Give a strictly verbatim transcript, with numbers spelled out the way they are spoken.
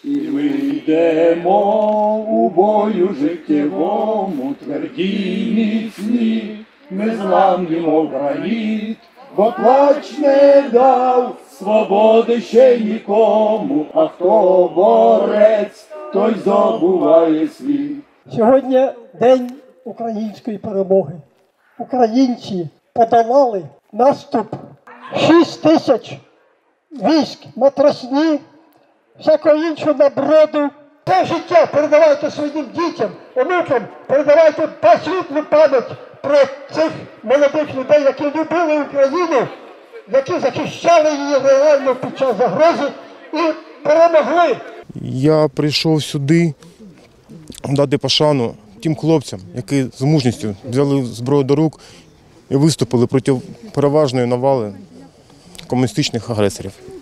І ми йдемо у бою життєвому, тверді, міцні, незламні, мов граніт, бо плач не дав свободи ще нікому, а хто борець, той здобуває світ. Сьогодні день української перемоги. Українці подолали наступ шість тисяч військ, матросні, всякого іншого наброду. Те життя передавайте своїм дітям, онукам, передавайте посвітлу пам'ять про цих молодих людей, які любили Україну, які захищали її реально під час загрози і перемогли. Я прийшов сюди дати пошану тим хлопцям, які з мужністю взяли зброю до рук і виступили проти переважної навали комуністичних агресорів.